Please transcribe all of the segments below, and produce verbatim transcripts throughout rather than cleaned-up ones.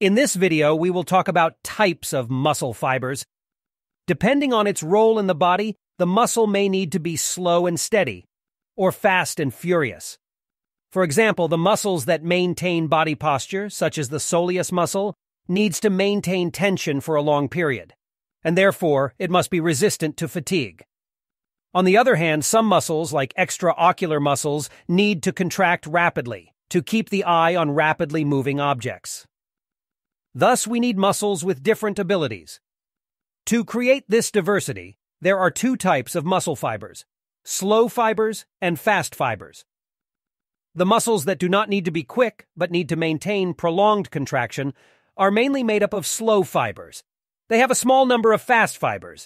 In this video, we will talk about types of muscle fibers. Depending on its role in the body, the muscle may need to be slow and steady, or fast and furious. For example, the muscles that maintain body posture, such as the soleus muscle, needs to maintain tension for a long period, and therefore it must be resistant to fatigue. On the other hand, some muscles, like extraocular muscles, need to contract rapidly to keep the eye on rapidly moving objects. Thus, we need muscles with different abilities. To create this diversity, there are two types of muscle fibers: slow fibers and fast fibers. The muscles that do not need to be quick but need to maintain prolonged contraction are mainly made up of slow fibers. They have a small number of fast fibers.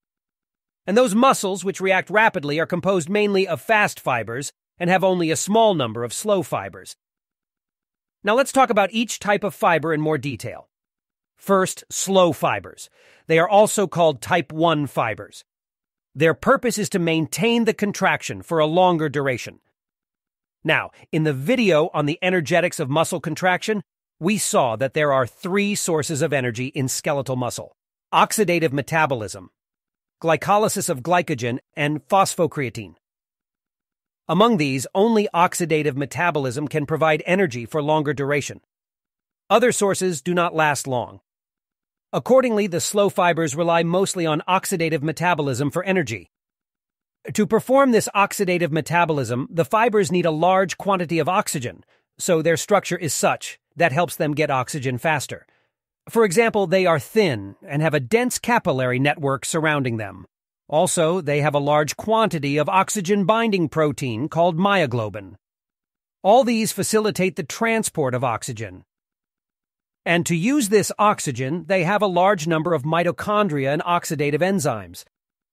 And those muscles which react rapidly are composed mainly of fast fibers and have only a small number of slow fibers. Now let's talk about each type of fiber in more detail. First, slow fibers. They are also called type one fibers. Their purpose is to maintain the contraction for a longer duration. Now, in the video on the energetics of muscle contraction, we saw that there are three sources of energy in skeletal muscle: oxidative metabolism, glycolysis of glycogen, and phosphocreatine. Among these, only oxidative metabolism can provide energy for longer duration. Other sources do not last long. Accordingly, the slow fibers rely mostly on oxidative metabolism for energy. To perform this oxidative metabolism, the fibers need a large quantity of oxygen, so their structure is such that helps them get oxygen faster. For example, they are thin and have a dense capillary network surrounding them. Also, they have a large quantity of oxygen-binding protein called myoglobin. All these facilitate the transport of oxygen. And to use this oxygen, they have a large number of mitochondria and oxidative enzymes.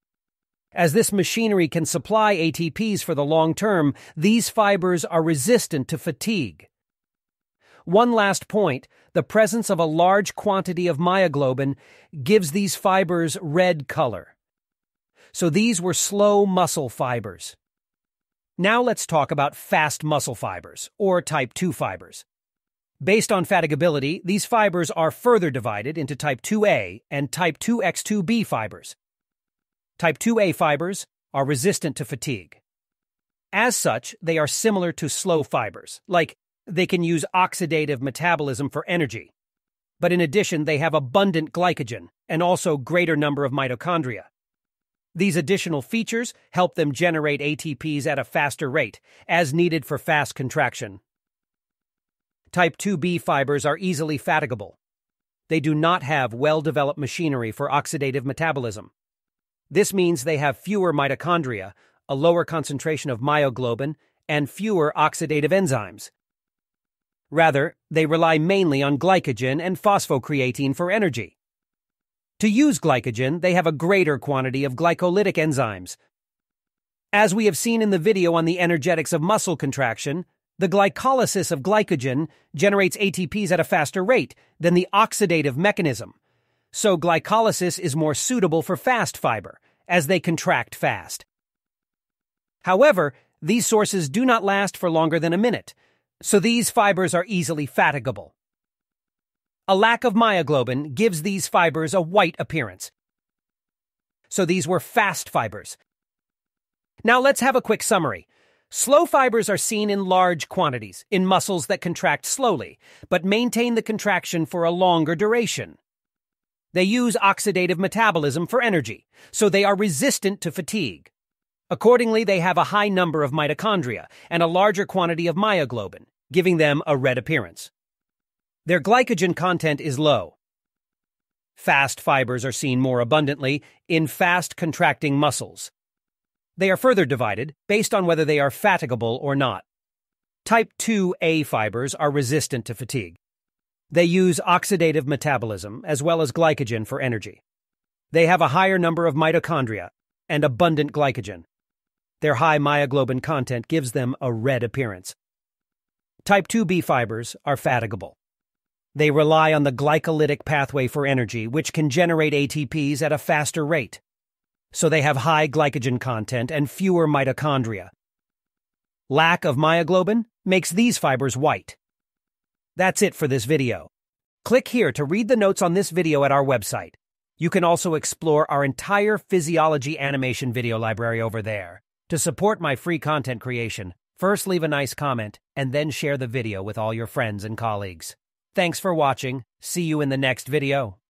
As this machinery can supply A T Ps for the long term, these fibers are resistant to fatigue. One last point: the presence of a large quantity of myoglobin gives these fibers red color. So these were slow muscle fibers. Now let's talk about fast muscle fibers, or type two fibers. Based on fatigability, these fibers are further divided into type two A and type two X two B fibers. Type two A fibers are resistant to fatigue. As such, they are similar to slow fibers, like they can use oxidative metabolism for energy. But in addition, they have abundant glycogen and also greater number of mitochondria. These additional features help them generate A T Ps at a faster rate, as needed for fast contraction. Type two B fibers are easily fatigable. They do not have well-developed machinery for oxidative metabolism. This means they have fewer mitochondria, a lower concentration of myoglobin, and fewer oxidative enzymes. Rather, they rely mainly on glycogen and phosphocreatine for energy. To use glycogen, they have a greater quantity of glycolytic enzymes. As we have seen in the video on the energetics of muscle contraction, the glycolysis of glycogen generates A T Ps at a faster rate than the oxidative mechanism. So glycolysis is more suitable for fast fiber, as they contract fast. However, these sources do not last for longer than a minute, so these fibers are easily fatigable. A lack of myoglobin gives these fibers a white appearance. So these were fast fibers. Now let's have a quick summary. Slow fibers are seen in large quantities in muscles that contract slowly, but maintain the contraction for a longer duration. They use oxidative metabolism for energy, so they are resistant to fatigue. Accordingly, they have a high number of mitochondria and a larger quantity of myoglobin, giving them a red appearance. Their glycogen content is low. Fast fibers are seen more abundantly in fast-contracting muscles. They are further divided based on whether they are fatigable or not. Type two A fibers are resistant to fatigue. They use oxidative metabolism as well as glycogen for energy. They have a higher number of mitochondria and abundant glycogen. Their high myoglobin content gives them a red appearance. Type two B fibers are fatigable. They rely on the glycolytic pathway for energy, which can generate A T Ps at a faster rate. So they have high glycogen content and fewer mitochondria. Lack of myoglobin makes these fibers white. That's it for this video. Click here to read the notes on this video at our website. You can also explore our entire physiology animation video library over there. To support my free content creation, first leave a nice comment and then share the video with all your friends and colleagues. Thanks for watching. See you in the next video.